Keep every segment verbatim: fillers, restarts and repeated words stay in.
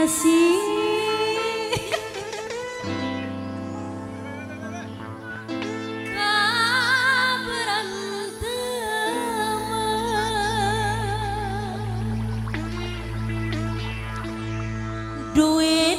kasih. Duit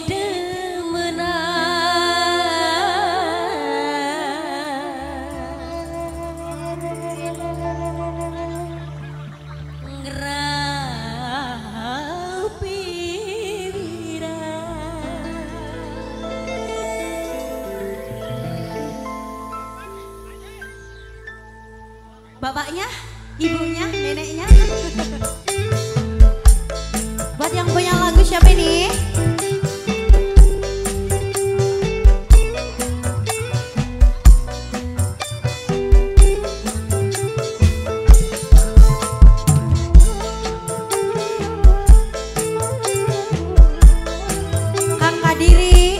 bapaknya, ibunya, neneknya. Buat yang punya lagu siapa ini? Kang Kadiri.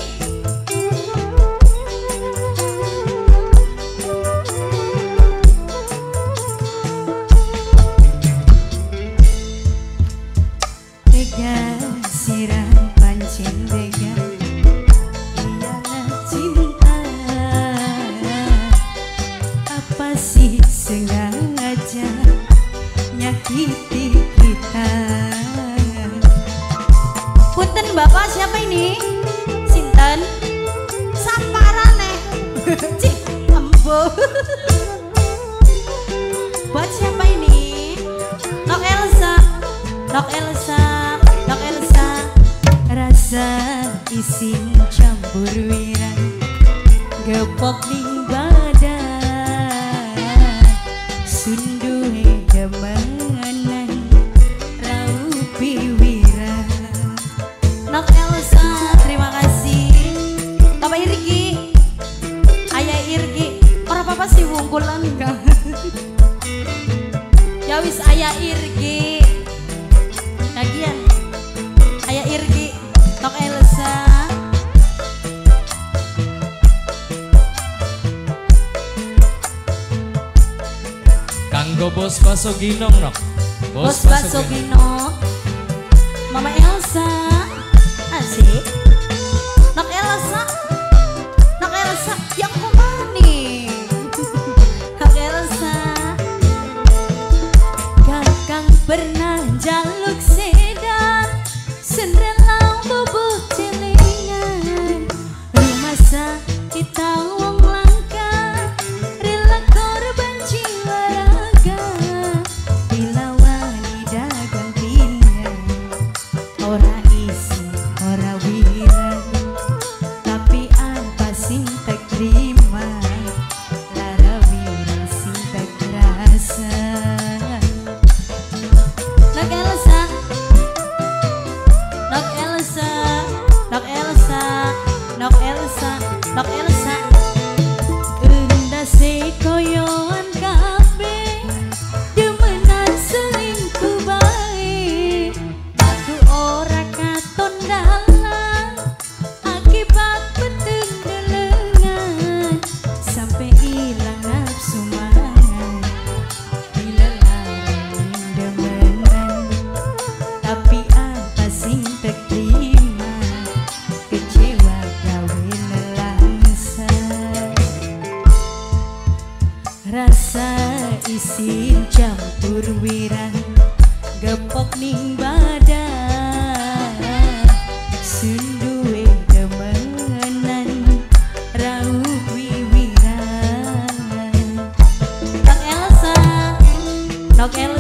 Sirang pancing tega, iyalah cinta. Apa sih sengaja nyakiti kita? Punten bapak siapa ini? Sinten? Saparane. Cik ambo. Buat siapa ini? Nok Elsa. Nok Elsa. Nok Elsa. Rasa isin campur wirang gepok ning badan sunduhe demenan raupi wirang. Nok Elsa terima kasih. Bapak Irgi, Ayah Irgi, orang apa sih wungkulan kang? Ya wis Ayah Irgi kagian Ayah Irgi, Nok Elsa. Kanggo Bos Basoginong nok. Bos Basoginong, Mama Elsa, asik. Nok Elsa, Nok Elsa yang kumani. Nok Elsa, kakang pernah jaluk sedan, senrelang bubuk celengan, rumah sakit wong langka, rela korban jiwa raga, bila wani dagang pinggan, ora isi ora wirang, tapi apa sing tak terima, lara wirang sing tak terasa. Nok Elsa, Nok Elsa, Nok Elsa, Nok Elsa, Nok Elsa. Unda sekoyoan kabeh, demenan selingkuh bae. Aku ora katon dalan, akibat peteng delengan, sampai ilang nafsu mangan. Bila larang demenan, tapi apa sing tak terima, kecewa gawe nelangsa. Rasa isin campur wirang gepok ning badan sunduwe demenan raup wiwiran. Nok Elsa, Nok Elsa.